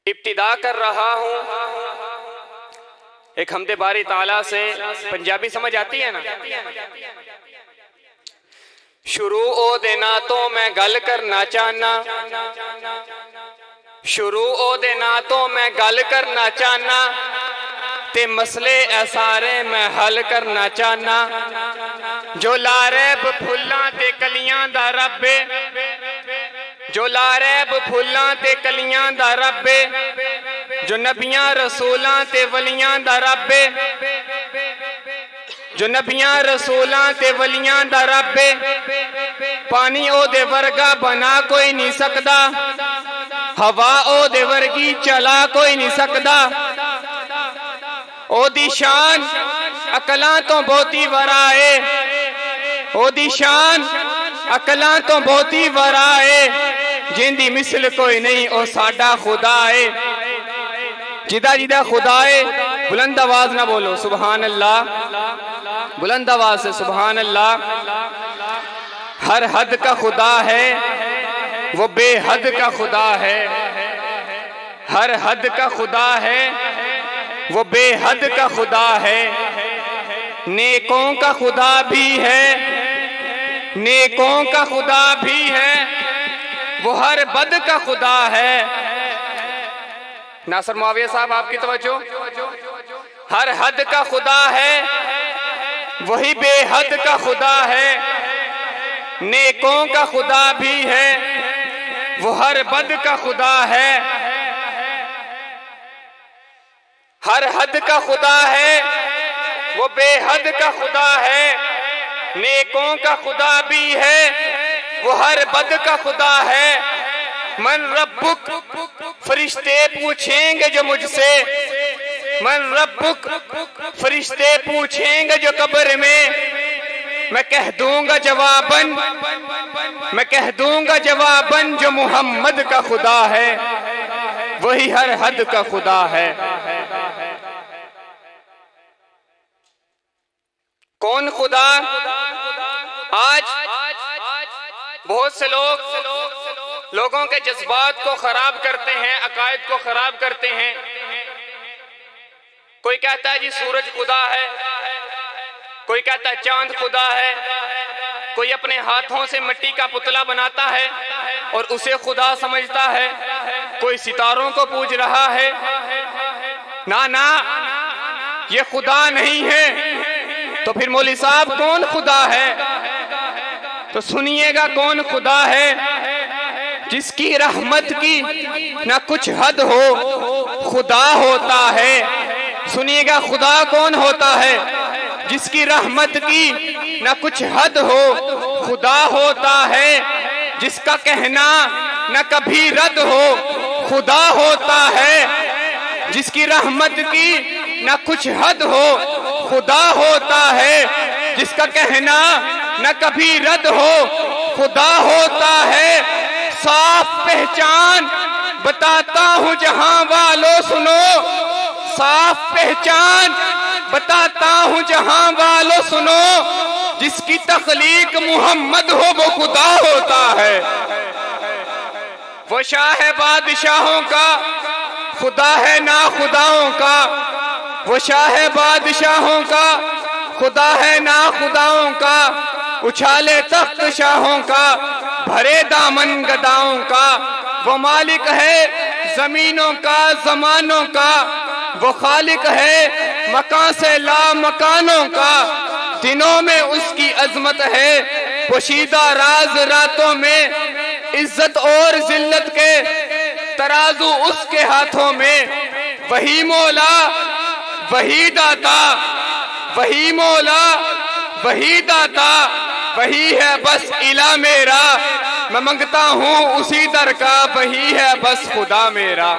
इब्तिदा कर रहा हूँ एक हमदे बारी ताला से। पंजाबी समझ आती है ना? शुरू ओ देना तो मैं गल करना चाहना, शुरू ओ देना तो मैं गल करना चाहना, ते मसले ऐ सारे मैं हल करना चाहना। जो लारैब फुल्लां ते कलियां दा रब्बे, जो लारैब फुल्लां ते कलियां दा रब्बे, जो नबियां रसूलां ते वलियां दा रब्बे, जो नबियां रसूलां ते वलियां दा रब्बे, पानी ओ दे वर्गा बना कोई नहीं सकदा, हवा ओ दे वर्गी चला कोई नहीं सकदा। ओ दी शान अकलां तो बहुती वराए, ओ दी शान अकलां तो बहुती वराए, जिंदी मिसल कोई नहीं ओ साडा खुदा है। जिदा जिदा खुदा है बुलंद आवाज ना बोलो सुभान अल्लाह, बुलंद आवाज से सुभान अल्लाह। हर हद का खुदा है वो बेहद का खुदा है, हर हद का खुदा है वो बेहद का खुदा है। नेकों का खुदा भी है, नेकों का खुदा भी है, वो हर बद का खुदा है। नासर मुआविया साहब आपकी तवज्जो। हर हद का खुदा है वही बेहद का खुदा है, नेकों का खुदा भी है वो हर बद का खुदा है। हर हद का खुदा है वो बेहद का खुदा है, नेकों का खुदा भी है वो हर बद का खुदा है। मन रब्बुक फरिश्ते पूछेंगे जो मुझसे, मन रब्बुक फरिश्ते पूछेंगे जो कब्र में, मैं कह दूंगा जवाबन, मैं कह दूंगा जवाबन जो मोहम्मद का खुदा है वही हर हद का खुदा है। कौन खुदा? आज बहुत से लोगों के जज्बात को खराब करते हैं, अकायद को खराब करते हैं। कोई कहता है जी सूरज खुदा है, कोई कहता है चांद खुदा है, कोई अपने हाथों से मिट्टी का पुतला बनाता है और उसे खुदा समझता है, कोई सितारों को पूज रहा है। ना ना, ये खुदा नहीं है। तो फिर मौलवी साहब कौन खुदा है? तो सुनिएगा कौन खुदा है। जिसकी रहमत की ना कुछ हद हो खुदा होता है। सुनिएगा खुदा कौन होता है? जिसकी रहमत की ना कुछ हद हो खुदा होता है। जिसका कहना न कभी रद्द हो खुदा होता है। जिसकी रहमत की न कुछ हद हो खुदा होता है। जिसका कहना न कभी रद्द हो खुदा होता है। साफ पहचान बताता हूँ जहां वालों सुनो, साफ पहचान बताता हूँ जहां वालों सुनो। जिसकी तख्लीक मोहम्मद हो वो खुदा होता है। वो शाह बादशाहों का खुदा है ना खुदाओं का। वो शाह बादशाहों का खुदा है ना खुदाओं का। उछाले तख्त शाहों का भरे दामन गदाओं का। वो मालिक है जमीनों का जमानों का। वो खालिक है मकान से ला मकानों का। दिनों में उसकी अजमत है पोशीदा राज रातों में। इज्जत और जिल्लत के तराजू उसके हाथों में। वही मौला वही दाता, वही मौला वही दाता, वही है बस इला मेरा। मैं मांगता हूँ उसी दर का, वही है बस खुदा मेरा।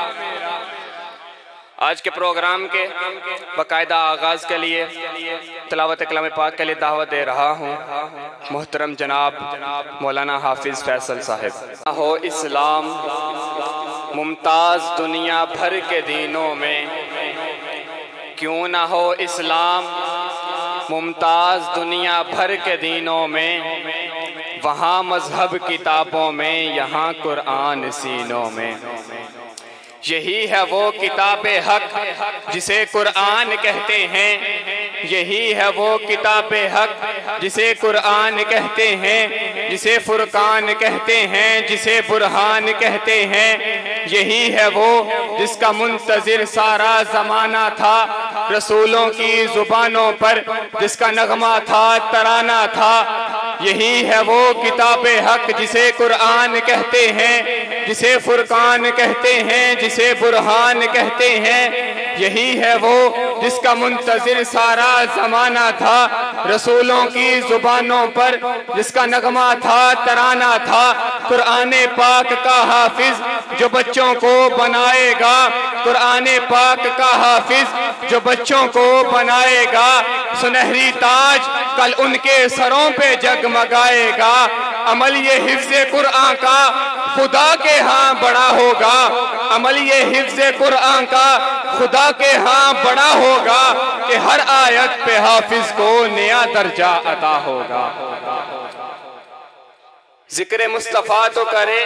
आज के प्रोग्राम के बाकायदा आगाज के लिए तिलावत कलाम पाक के लिए दावत दे रहा हूँ मोहतरम जनाब मौलाना हाफिज फैसल साहिब। हो इस्लाम मुमताज दुनिया भर के दीनों में, क्यों ना हो इस्लाम मुमताज दुनिया भर के दीनों में। वहाँ मजहब किताबों में, यहाँ कुरान सीनों में। यही है वो किताब हक जिसे कुरान कहते हैं। यही है वो किताब हक जिसे कुरान कहते हैं, जिसे फुरकान कहते हैं, जिसे बुरहान कहते हैं। यही है वो जिसका मुंतजिर सारा जमाना था, रसूलों की जुबानों पर जिसका नगमा था, तराना था। यही है वो किताब हक जिसे कुरान कहते हैं, जिसे फुरकान कहते हैं, जिसे बुरहान कहते हैं। यही है वो जिसका मुंतजिर सारा जमाना था, रसूलों की जुबानों पर जिसका नगमा था, तराना था। कुरान पाक का हाफिज जो बच्चों को बनाएगा, कुरान पाक का हाफिज जो बच्चों को बनाएगा, सुनहरी ताज कल उनके सरों पे जगमगाएगा। अमल ये हिफ्ज़े कुरान का खुदा के यहाँ बड़ा होगा, अमल ये हिफ्ज़े कुरान का खुदा के यहाँ बड़ा होगा कि हर आयत पे हाफिज को नया दर्जा अता होगा। जिक्र मुस्तफ़ा तो करे,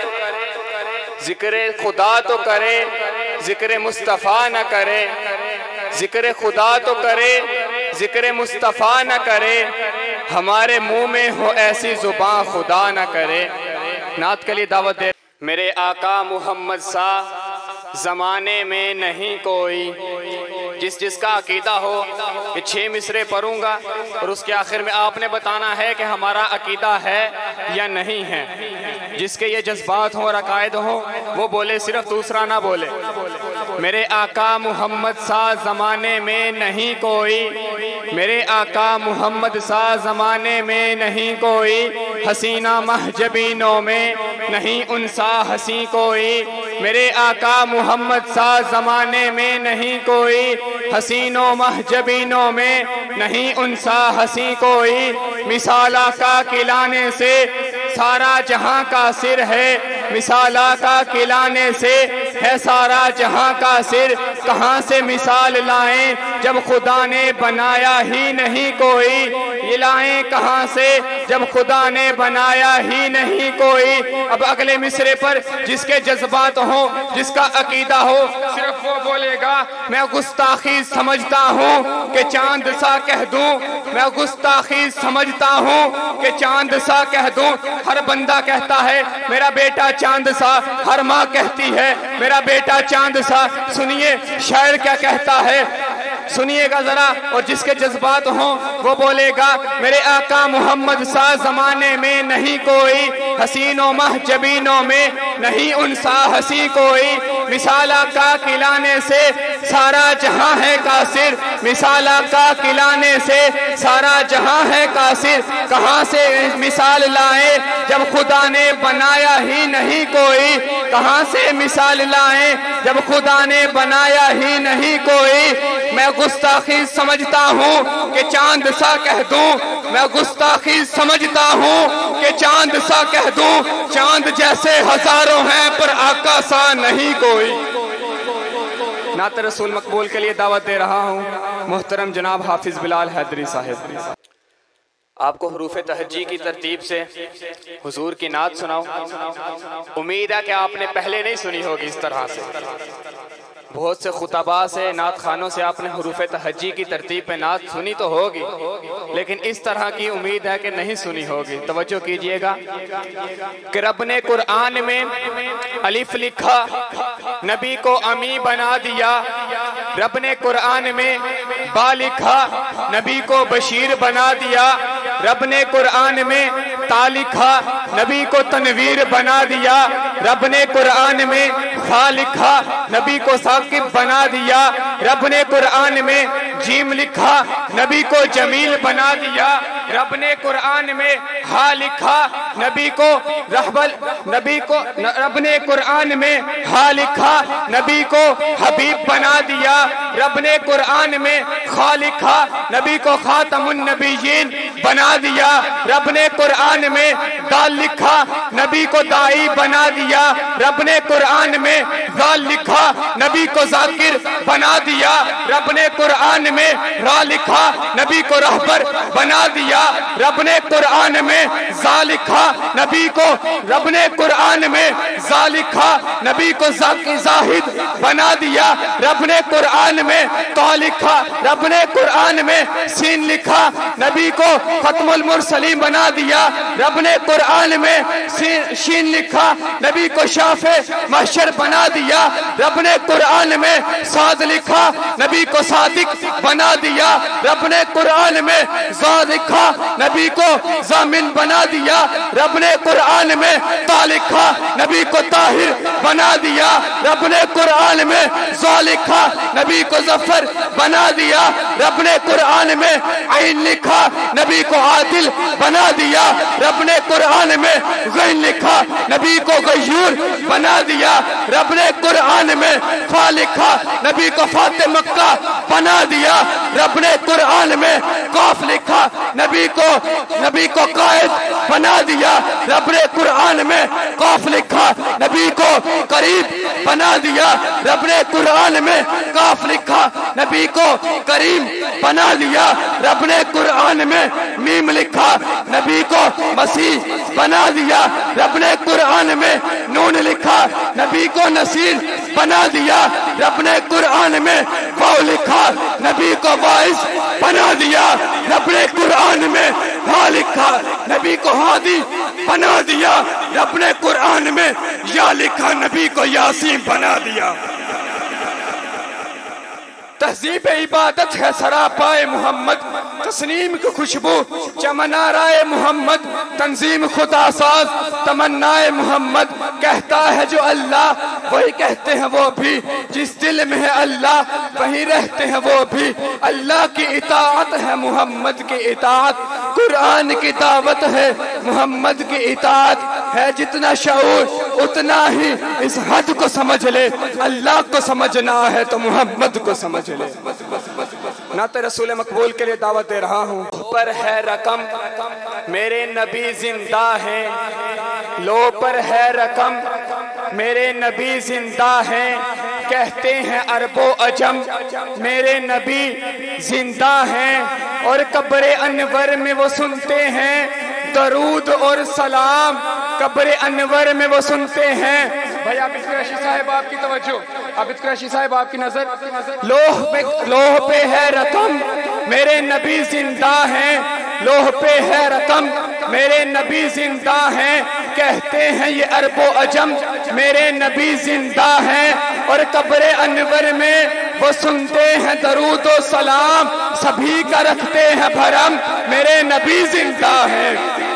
जिक्र खुदा तो करे, जिक्र मुस्तफ़ा न करे। जिक्र खुदा तो करे, जिक्र मुस्तफ़ा न करे। हमारे मुंह में हो ऐसी जुबान खुदा न करे। नात के लिए दावत दे। मेरे आका मोहम्मद सा ज़माने में नहीं कोई। जिसका अकीदा हो ये 6 मिसरे पढ़ूंगा और उसके आखिर में आपने बताना है कि हमारा अकीदा है या नहीं है। जिसके ये जज्बात हो और अकायद हो वो बोले, सिर्फ दूसरा ना बोले। मेरे आका मोहम्मद सा ज़माने में नहीं कोई, मेरे आका मोहम्मद सा ज़माने में नहीं कोई। हसीना महजबीनों में नहीं उनसा हसी कोई। मेरे आका मोहम्मद सा ज़माने में नहीं कोई, हसीनों महजबीनों में नहीं उनसा हसी कोई। मिसाला का खिलाने से सारा जहां का सिर है, मिसाला का खिलाने से है सारा जहां का सिर। कहां से मिसाल लाएं जब खुदा ने बनाया ही नहीं कोई। ये लाएं कहां से जब खुदा ने बनाया ही नहीं कोई। अब अगले मिसरे पर जिसके जज्बात हो, जिसका अकीदा हो, सिर्फ वो बोलेगा मैं गुस्ताखी समझता हूँ कि चांद सा कह दूं। मैं गुस्ताखी समझता हूँ कि चांद सा कह दूं। हर बंदा कहता है मेरा बेटा चांद सा, हर माँ कहती है मेरा बेटा चांद सा। सुनिए शायर क्या कहता है, सुनिएगा जरा। और जिसके जज्बात हों वो बोलेगा मेरे आका मोहम्मद सा ज़माने में नहीं कोई, हसीनों महजबीनों में नहीं उनसा हसी कोई। मिसाला का खिलाने से सारा जहां है कासिर, मिसाला का खिलाने से सारा जहां है कासिर। कहां से मिसाल लाए जब खुदा ने बनाया ही नहीं कोई। कहां से मिसाल लाए जब खुदा ने बनाया ही नहीं कोई। मैं गुस्ताखी समझता हूँ कि चांद सा कह दूं। मैं गुस्ताखी समझता हूँ कि चांद सा कह दूं। चांद जैसे हजारों हैं पर आका सा नहीं कोई। नात रसूल मकबूल के लिए दावत दे रहा हूँ मोहतरम जनाब हाफिज बिलाल हैदरी साहिब। आपको हरूफ तहज्जी की तरतीब से हुजूर की नात सुनाऊं। उम्मीद है कि आपने पहले नहीं सुनी होगी इस तरह से। बहुत से खुतबा से, नात खानों से आपने हरूफ तहज्जी की तरतीब पे नात सुनी तो होगी, लेकिन इस तरह की उम्मीद है कि नहीं सुनी होगी। तवज्जो कीजिएगा कि रब ने कुरान में अलिफ लिखा, नबी को अमी बना दिया। रब ने कुरान में बा लिखा, नबी को बशीर बना दिया। रब ने कुरान में ता लिखा, नबी को तनवीर बना दिया। रब ने कुरान में खा लिखा, नबी को साकिब बना दिया। रब ने कुरान में जीम लिखा, नबी को जमील बना दिया। रब ने कुरान में हा लिखा, नबी को रहबल, नबी को रब ने कुरान में हा लिखा, नबी को हबीब बना दिया। रब ने कुरान में खा लिखा, नबी को खातमुन नबीयीन बना दिया। रब ने कुरान में दाल लिखा, नबी को दाई बना दिया। रब ने कुरान में जाल लिखा, नबी को जाकिर बना दिया। रब ने कुरान में रा लिखा, नबी को रहबर बना दिया। रब ने कुरान में जा लिखा, नबी को, रब ने कुरान में जा लिखा, नबी को जाहिद बना दिया। रब ने कुरान में तो लिखा, रब ने कुरान में सीन लिखा, नबी को खत्मुल मुरसलीन बना दिया। रब ने कुरान में शीन लिखा, नबी को शाफे महशर बना दिया। रब ने कुरान में साद लिखा, नबी को सादिक बना दिया। रब ने कुरान में जा लिखा, नबी को जामिन बना दिया। रब ने कुरान में ता लिखा, नबी को ताहिर बना दिया। रब ने कुरान में जा लिखा, नबी को जफर बना दिया। रब ने कुरान में ऐन लिखा, नबी को आदिल बना दिया। रब ने कुरान में गैन लिखा, नबी को गयूर बना दिया। रब ने कुरान में फा लिखा, नबी को फाते मक्का बना दिया। रब ने कुरान में काफ लिखा, नबी को कायद बना दिया। रब ने कुरान में काफ लिखा, नबी को करीब बना दिया। रब ने कुरान में काफ लिखा, नबी को करीम बना दिया। रब ने कुरान में मीम लिखा, नबी को मसीह बना दिया। रब ने कुरान में नून लिखा, नबी को नसीर बना दिया। रब ने कुरान में वाव लिखा, नबी को वाइस बना दिया। रब ने कुरान में हा लिखा, नबी को हादी बना दिया। रब ने कुरान में या लिखा, नबी को यासीन बना दिया। तहजीब इबादत है सरापाए मोहम्मद, तस्नीम की खुशबू चमना राय मोहम्मद। तंजीम खुदा साज तमन्नाए मोहम्मद, कहता है जो अल्लाह वही कहते हैं वो भी। जिस दिल में है अल्लाह वहीं रहते हैं वो भी। अल्लाह की इताअत है मोहम्मद की इताअत, कुरान की दावत है मोहम्मद की इताअत है। जितना शऊर उतना ही इस हद को समझ ले, अल्लाह को समझना है तो मोहम्मद को समझ ले। नाते रसूल मकबूल के लिए दावत दे रहा हूँ। पर है रकम मेरे नबी जिंदा हैं, लो पर है रकम मेरे नबी जिंदा हैं। कहते हैं अरबो अजम मेरे नबी जिंदा हैं, और कब्र अनवर में वो सुनते हैं दरूद और सलाम। कब्र अनवर में वो सुनते हैं। भाई आबिद कुरैशी साहब आपकी तवज्जो, आबिद कुरैशी साहब आपकी नजर। लोह पे है रकम मेरे नबी जिंदा हैं, लोह पे है रकम मेरे नबी जिंदा हैं। कहते हैं ये अरबो अजम मेरे नबी जिंदा हैं, और कब्र अनवर में वो सुनते हैं दरूद और सलाम। सभी का रखते हैं भरम मेरे नबी जिंदा हैं।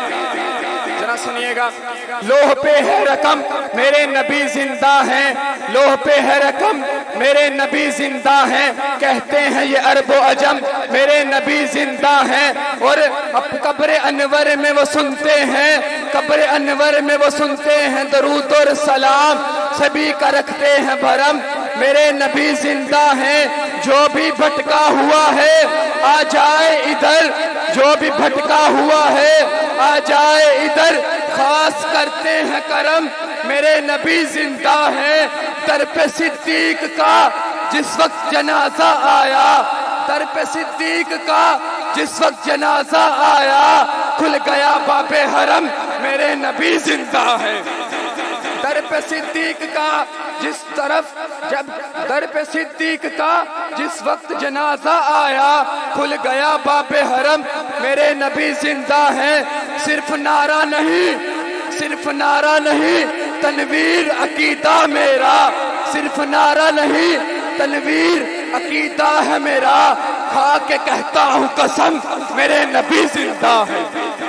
जरा सुनिएगा। लोह पे है रकम मेरे नबी जिंदा हैं, लोह पे है रकम मेरे नबी जिंदा हैं। कहते हैं ये अरबो अजम मेरे नबी जिंदा हैं, और अब कब्र अनवर में वो सुनते हैं, कब्र अनवर में वो सुनते हैं दरूद और सलाम। सभी का रखते हैं भरम मेरे नबी जिंदा हैं। जो भी भटका हुआ है आ जाए इधर, जो भी भटका हुआ है आ जाए इधर। खास करते हैं करम मेरे नबी जिंदा हैं। दर पे सिद्दीक का जिस वक्त जनाजा आया, दर पे सिद्दीक का जिस वक्त जनाजा आया, खुल गया बाबे हरम मेरे नबी जिंदा है। दर पे सिद्दीक का जिस तरफ, जब दर पे सिद्दीक का जिस वक्त जनाजा आया, खुल गया बाबे हरम मेरे नबी जिंदा हैं। सिर्फ नारा नहीं, सिर्फ नारा नहीं तनवीर अकीदा मेरा, सिर्फ नारा नहीं तनवीर अकीदा है मेरा। खा के कहता हूँ कसम मेरे नबी जिंदा है।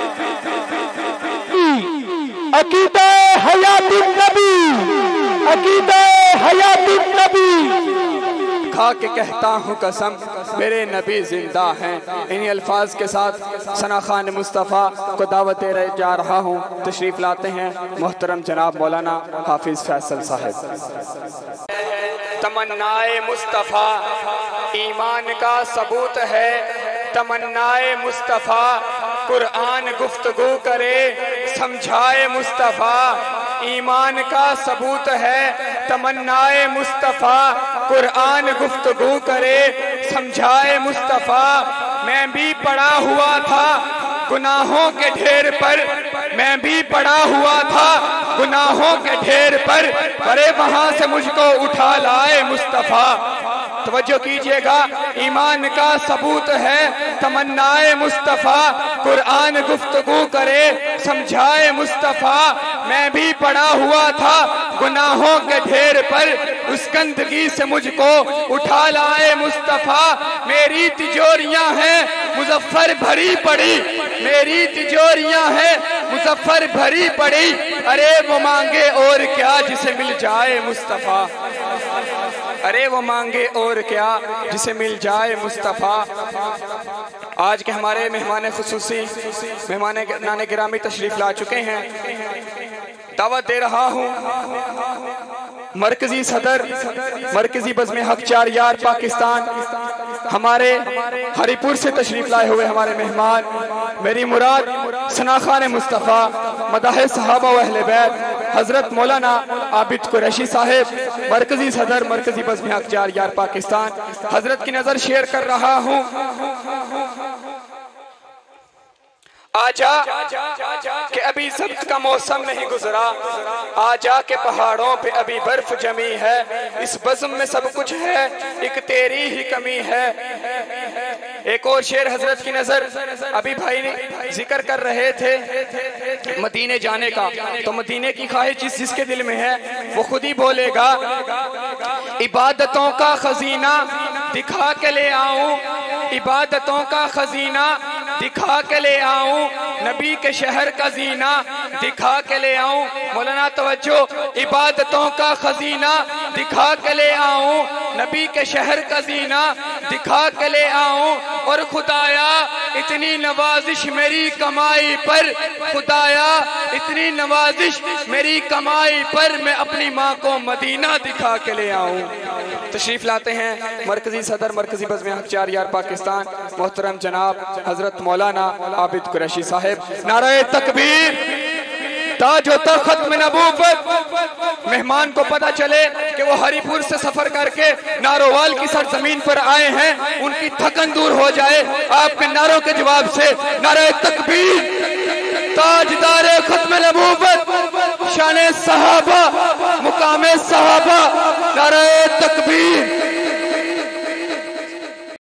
अकीदा हयातुन नबी, अकीदा हयातुन नबी। खा के कहता हूँ कसम मेरे नबी जिंदा हैं। इन्हीं अल्फाज के साथ सना खान मुस्तफ़ा को दावत दे जा रहा हूँ। तशरीफ लाते हैं मोहतरम जनाब मौलाना हाफिज फैसल साहब। तमन्नाए मुस्तफ़ा ईमान का सबूत है, तमन्नाए मुस्तफ़ा कुरान गुफ्तगू करे, समझाए मुस्तफ़ा, ईमान का सबूत है तमन्नाए मुस्तफ़ा, कुरान गुफ्तगू करे समझाए मुस्तफ़ा। मैं भी पड़ा हुआ था गुनाहों के ढेर पर, मैं भी पड़ा हुआ था गुनाहों के ढेर पर, अरे वहां से मुझको उठा लाए मुस्तफ़ा। तवज्जो कीजिएगा, ईमान का सबूत है तमन्नाए मुस्तफ़ा, कुरान गुफ्तगू करे समझाए मुस्तफ़ा। मैं भी पड़ा हुआ था गुनाहों के ढेर पर, उस गंदगी से मुझको उठा लाए मुस्तफ़ा। मेरी तिजोरियां हैं मुजफ्फर भरी पड़ी, मेरी तिजोरियां हैं मुजफ्फर भरी पड़ी, अरे वो मांगे और क्या जिसे मिल जाए मुस्तफ़ा, अरे वो मांगे और क्या जिसे मिल जाए मुस्तफ़ा। आज के हमारे मेहमान खुसूसी मेहमान नाने गिरामी तशरीफ ला चुके हैं। दावत दे रहा हूँ मरकजी सदर मरकजी बज़्म हक चार यार पाकिस्तान, हमारे हरिपुर से तशरीफ लाए हुए हमारे मेहमान, मेरी मुराद सनाखान मुस्तफ़ा मदाह सहाबा व अहले बैत हजरत मौलाना आबिद कुरैशी साहिब, मरकजी सदर मरकजी बज़्म हक चार यार पाकिस्तान, हजरत की नजर शेयर कर रहा हूँ। आजा कि अभी सब्ज का मौसम नहीं गुजरा, आजा के पहाड़ों पे अभी बर्फ जमी है, इस बज़्म में सब कुछ है एक तेरी ही कमी है। एक और शेर हजरत की नजर, अभी भाई ने जिक्र कर रहे थे मदीने जाने का, तो मदीने की ख्वाहिश जिसके दिल में है वो खुद ही बोलेगा। इबादतों का खजीना दिखा के ले आऊं, इबादतों का खजीना दिखा के ले आऊं, नबी के शहर का जीना दिखा के ले आऊं। मौलाना तवज्जो, इबादतों का खजीना दिखा के ले आऊं, नबी के शहर का जीना दिखा के ले आऊं। और खुदाया इतनी नवाजिश मेरी कमाई पर, खुदाया इतनी नवाजिश मेरी कमाई पर, मैं अपनी माँ को मदीना दिखा के ले आऊं। तशरीफ लाते हैं मरकजी सदर मरकजी बज़्म हक चार यार पाकिस्तान मोहतरम जनाब हजरत मौलाना आबिद कुरैशी साहिब। नारे तकबीर, ताज व तख्त में नबूवत। मेहमान को पता चले कि वो हरिपुर से सफर करके नारोवाल की सरजमीन पर आए हैं, उनकी थकन दूर हो जाए आपके नारों के जवाब से। नारे तकबीर, ताजदारे खत्म नबूवत, शान सहाबा, मुकामे सहाबा, नारे तकबीर।